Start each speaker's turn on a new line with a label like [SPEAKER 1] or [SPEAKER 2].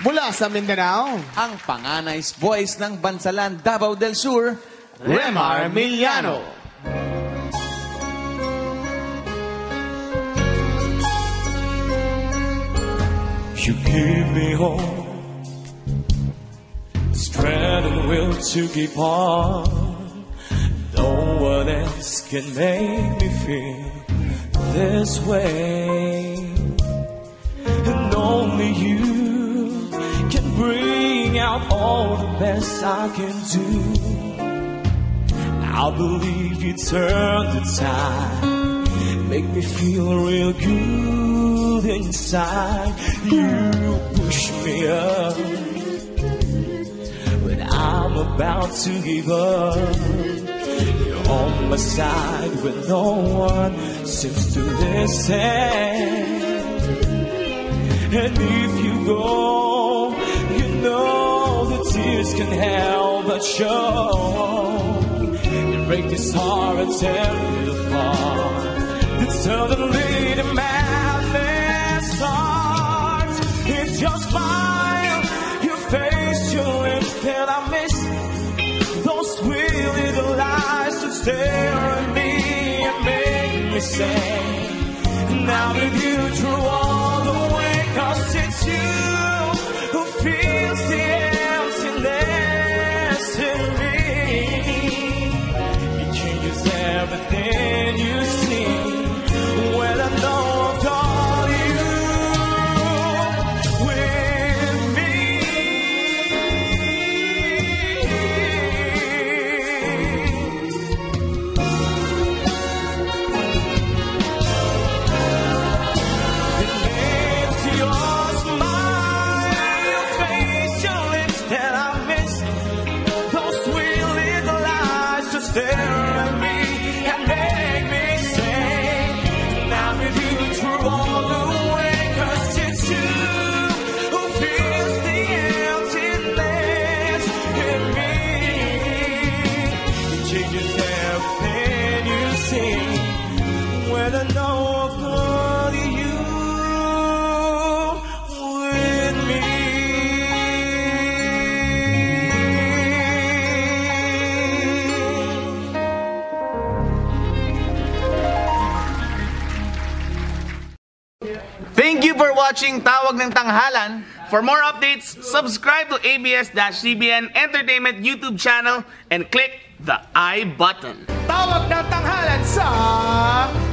[SPEAKER 1] Mula sa Mindanao,
[SPEAKER 2] ang panganay's voice ng Bansalan, Davao del Sur,
[SPEAKER 1] Remar Miliano.
[SPEAKER 3] You give me hope, strength and will to keep on. No one else can make me feel this way, and only you can bring out all the best I can do. I believe you turn the tide, make me feel real good inside. You push me up when I'm about to give up. You're on my side when no one seems to listen. And if you go, you know the tears can help but show. You break this heart and tear it apart. Then suddenly the madness starts. It's your smile, your face, your lips that I miss. Those sweet little eyes that stare at me and make me say, now with you through all the way, 'cause it's you who feels the emptiness in me. It changes everything you see when I know I've got you with me. And it's your smile, your face, your lips that I miss. Those sweet little eyes that stare at me and make me say, now with you through all the way, 'cause it's you who feels the emptiness in me. It changes everything you see when I know I've got you with me.
[SPEAKER 4] Thank you for watching Tawag ng Tanghalan. For more updates, subscribe to ABS-CBN Entertainment YouTube channel and click the I button.
[SPEAKER 1] Tawag ng Tanghalan sa